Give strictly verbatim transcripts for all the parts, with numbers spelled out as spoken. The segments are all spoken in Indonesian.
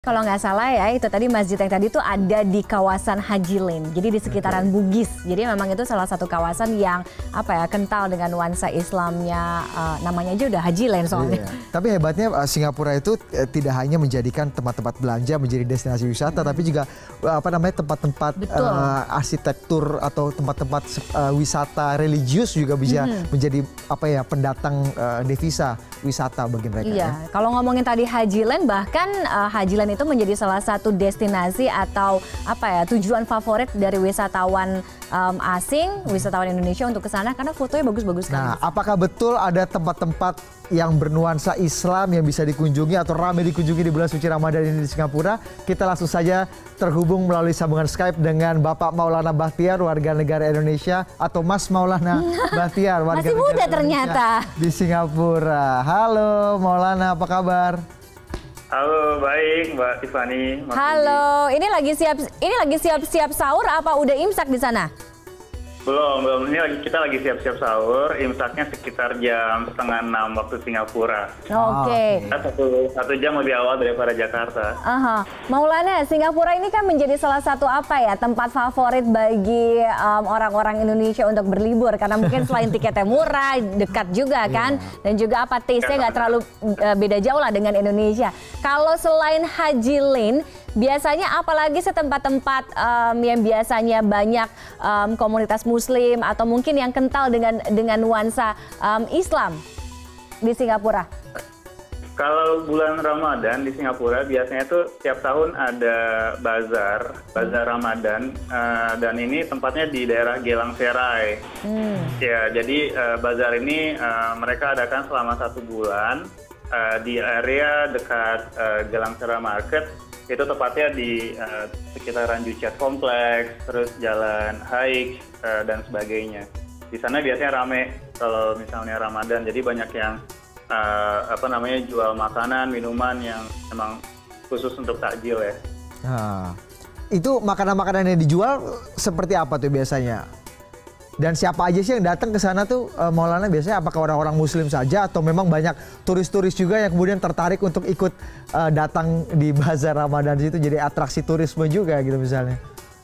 Kalau nggak salah ya, itu tadi masjid yang tadi tuh ada di kawasan Haji Lane, jadi di sekitaran Bugis. Jadi memang itu salah satu kawasan yang apa ya kental dengan nuansa Islamnya, uh, namanya aja udah Haji Lane soalnya. Iya. Tapi hebatnya uh, Singapura itu uh, tidak hanya menjadikan tempat-tempat belanja menjadi destinasi wisata, hmm. tapi juga uh, apa namanya tempat-tempat uh, arsitektur atau tempat-tempat uh, wisata religius juga bisa hmm. menjadi apa ya pendatang uh, devisa wisata bagi mereka. Iya, ya. Kalau ngomongin tadi Haji Lane, bahkan uh, Haji Lane itu menjadi salah satu destinasi atau apa ya tujuan favorit dari wisatawan um, asing, wisatawan Indonesia untuk ke sana karena fotonya bagus-bagus sekali. Nah, apakah betul ada tempat-tempat yang bernuansa Islam yang bisa dikunjungi atau ramai dikunjungi di bulan suci Ramadan ini di Singapura? Kita langsung saja terhubung melalui sambungan Skype dengan Bapak Maulana Bahtiar, warga negara Indonesia, atau Mas Maulana Bahtiar, warga Masih muda negara ternyata Indonesia di Singapura. Halo Maulana, apa kabar? Halo, baik Mbak Tiffany. Halo, ini lagi siap ini lagi siap-siap sahur apa udah imsak di sana? Belum, belum. Ini lagi kita lagi siap-siap sahur. Imsaknya sekitar jam setengah enam waktu Singapura. Oke. Okay. Kita satu, satu jam lebih awal daripada Jakarta. Aha. Maulana, Singapura ini kan menjadi salah satu apa ya tempat favorit bagi um, orang-orang Indonesia untuk berlibur karena mungkin selain tiketnya murah, dekat juga kan, yeah. dan juga apa taste-nya nggak terlalu uh, beda jauh lah dengan Indonesia. Kalau selain Haji Lane, biasanya apalagi setempat-tempat um, yang biasanya banyak um, komunitas Muslim atau mungkin yang kental dengan dengan nuansa um, Islam di Singapura? Kalau bulan Ramadan di Singapura biasanya tuh tiap tahun ada bazar, bazar Ramadan, uh, dan ini tempatnya di daerah Geylang Serai. Hmm. Ya, jadi uh, bazar ini uh, mereka adakan selama satu bulan uh, di area dekat uh, Geylang Serai Market. Itu tepatnya di uh, sekitaran Juchat Kompleks, terus Jalan Haik, uh, dan sebagainya. Di sana biasanya rame kalau misalnya Ramadan, jadi banyak yang uh, apa namanya jual makanan, minuman yang memang khusus untuk takjil ya. Nah, itu makanan-makanan yang dijual seperti apa tuh biasanya? Dan siapa aja sih yang datang ke sana tuh uh, Maulana biasanya? Apakah orang-orang Muslim saja atau memang banyak turis-turis juga yang kemudian tertarik untuk ikut uh, datang di bazar Ramadan itu jadi atraksi turisme juga gitu misalnya?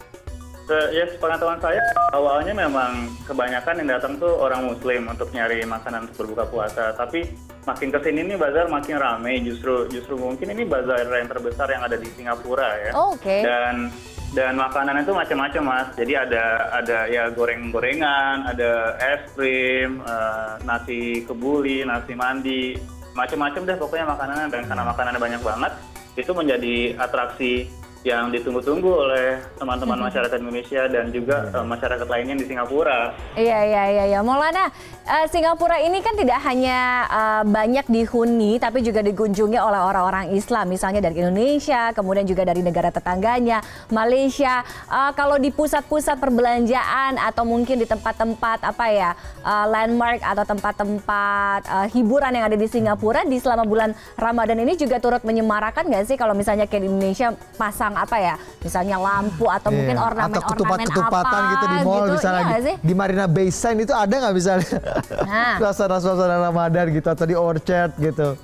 Uh, ya sepengetahuan saya awalnya memang kebanyakan yang datang tuh orang Muslim untuk nyari makanan untuk berbuka puasa. Tapi makin kesini nih bazar makin ramai. Justru justru mungkin ini bazar yang terbesar yang ada di Singapura ya. Oh, oke. Okay. Dan Dan makanan itu macam-macam mas, jadi ada ada ya goreng-gorengan, ada es krim, uh, nasi kebuli, nasi mandi, macam-macam deh pokoknya makanannya. Dan karena makanannya banyak banget, itu menjadi atraksi yang ditunggu-tunggu oleh teman-teman masyarakat Indonesia dan juga uh, masyarakat lainnya di Singapura. Iya, iya, iya. Ya. Maulana, uh, Singapura ini kan tidak hanya uh, banyak dihuni, tapi juga dikunjungi oleh orang-orang Islam, misalnya dari Indonesia, kemudian juga dari negara tetangganya, Malaysia. Uh, kalau di pusat-pusat perbelanjaan atau mungkin di tempat-tempat apa ya, uh, landmark atau tempat-tempat uh, hiburan yang ada di Singapura, di selama bulan Ramadan ini juga turut menyemarakan nggak sih kalau misalnya kayak di Indonesia pasang apa ya, misalnya lampu atau yeah. mungkin ornamen-ornamen atau ketupat-ketupatan apa gitu di mall gitu, misalnya iya di, di Marina Bay Sands itu ada nggak misalnya nah. suasana-suasana Ramadan gitu atau di Orchard gitu?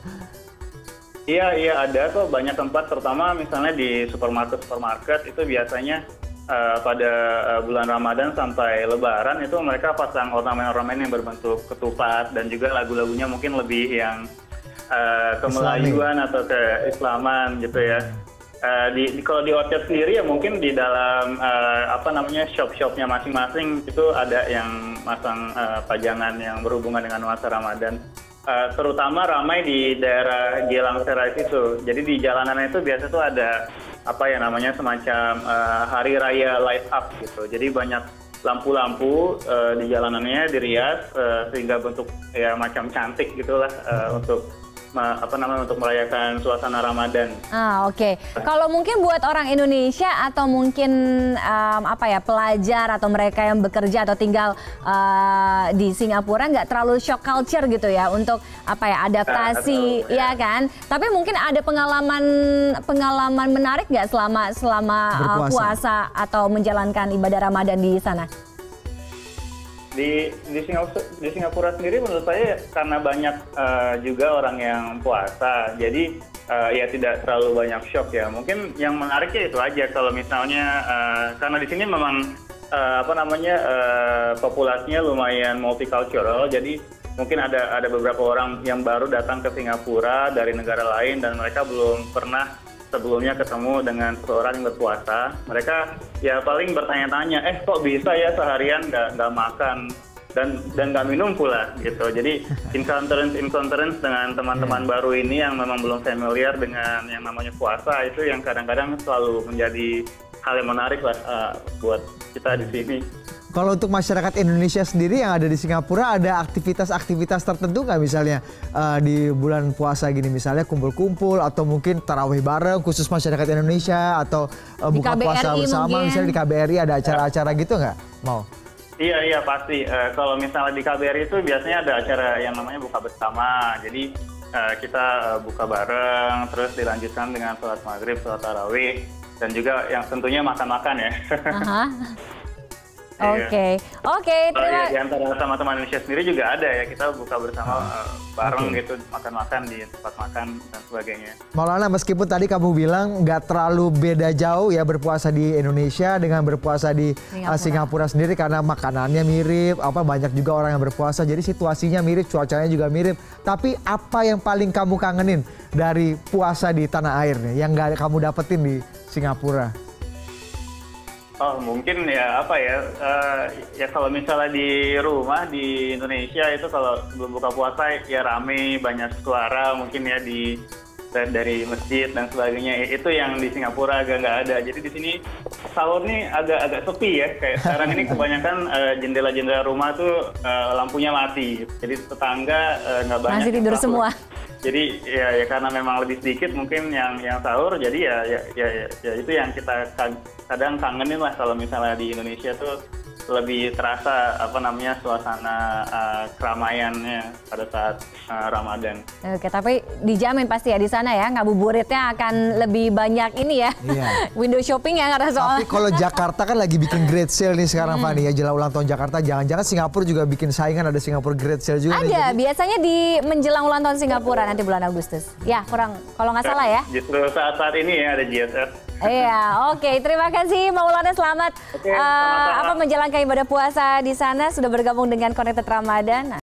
Iya iya ada kok banyak tempat, terutama misalnya di supermarket-supermarket itu biasanya uh, pada uh, bulan Ramadan sampai Lebaran itu mereka pasang ornamen-ornamen yang berbentuk ketupat dan juga lagu-lagunya mungkin lebih yang uh, kemelayuan atau keislaman gitu ya. Uh, di, di kalau di Orchard sendiri ya mungkin di dalam uh, apa namanya shop-shopnya masing-masing itu ada yang masang uh, pajangan yang berhubungan dengan nuansa Ramadan. Uh, terutama ramai di daerah Geylang Serai itu. Jadi di jalanan itu biasa tuh ada apa ya namanya semacam uh, hari raya light up gitu. Jadi banyak lampu-lampu uh, di jalanannya dirias uh, sehingga bentuk ya macam cantik gitulah uh, untuk apa namanya untuk merayakan suasana Ramadan. Ah oke. Okay. Kalau mungkin buat orang Indonesia atau mungkin um, apa ya pelajar atau mereka yang bekerja atau tinggal uh, di Singapura nggak terlalu shock culture gitu ya untuk apa ya adaptasi nah, ya kan. Tapi mungkin ada pengalaman pengalaman menarik nggak selama selama uh, puasa atau menjalankan ibadah Ramadan di sana? Di di Singapura, di Singapura sendiri menurut saya karena banyak uh, juga orang yang puasa, jadi uh, ya tidak terlalu banyak shock ya. Mungkin yang menariknya itu aja kalau misalnya uh, karena di sini memang uh, apa namanya uh, populasinya lumayan multicultural, jadi mungkin ada ada beberapa orang yang baru datang ke Singapura dari negara lain dan mereka belum pernah sebelumnya ketemu dengan seseorang yang berpuasa. Mereka ya paling bertanya-tanya, eh kok bisa ya seharian nggak nggak makan dan dan nggak minum pula gitu. Jadi encounterance encounterance dengan teman-teman baru ini yang memang belum familiar dengan yang namanya puasa itu yang kadang-kadang selalu menjadi hal yang menarik lah uh, buat kita di sini. Kalau untuk masyarakat Indonesia sendiri yang ada di Singapura, ada aktivitas-aktivitas tertentu nggak misalnya uh, di bulan puasa gini, misalnya kumpul-kumpul atau mungkin tarawih bareng khusus masyarakat Indonesia atau uh, buka puasa bersama mungkin. Misalnya di K B R I ada acara-acara gitu nggak? Mau? Iya, iya pasti. Uh, kalau misalnya di K B R I itu biasanya ada acara yang namanya buka bersama. Jadi uh, kita uh, buka bareng, terus dilanjutkan dengan sholat maghrib, sholat tarawih, dan juga yang tentunya makan-makan ya. Uh-huh. Oke, okay. oke. Okay, terima. Ya, di antara teman-teman Indonesia sendiri juga ada ya, kita buka bersama uh, bareng okay. gitu, makan-makan di tempat makan dan sebagainya. Maulana, meskipun tadi kamu bilang nggak terlalu beda jauh ya berpuasa di Indonesia dengan berpuasa di Singapura. Uh, Singapura sendiri karena makanannya mirip, apa banyak juga orang yang berpuasa, jadi situasinya mirip, cuacanya juga mirip. Tapi apa yang paling kamu kangenin dari puasa di tanah air nih, yang nggak kamu dapetin di Singapura? Oh mungkin ya apa ya uh, ya kalau misalnya di rumah di Indonesia itu kalau sebelum buka puasa ya rame, banyak suara mungkin ya di dari masjid dan sebagainya, itu yang di Singapura agak nggak ada. Jadi di sini sahur nih agak agak sepi ya, kayak sekarang ini kebanyakan uh, jendela-jendela rumah tuh uh, lampunya mati, jadi tetangga nggak uh, banyak masih tidur semua. Jadi ya, ya karena memang lebih sedikit mungkin yang yang sahur, jadi ya ya, ya ya ya itu yang kita kadang kangenin lah kalau misalnya di Indonesia tuh lebih terasa apa namanya suasana uh, keramaiannya pada saat uh, Ramadan. Oke, tapi dijamin pasti ya di sana ya ngabuburitnya akan lebih banyak ini ya. Iya. Window shopping ya karena soal. Tapi kalau Jakarta kan lagi bikin great sale nih sekarang hmm. Fani ya, jelang ulang tahun Jakarta. Jangan-jangan Singapura juga bikin saingan, ada Singapura great sale juga. Ada, nih, biasanya di menjelang ulang tahun Singapura nanti bulan Agustus. Ya, kurang kalau nggak salah ya. Justru saat-saat ini ya ada G S S. Iya, oke. Okay. Terima kasih Maulana, selamat okay, uh, apa menjalankan ibadah puasa di sana, sudah bergabung dengan Connected Ramadan.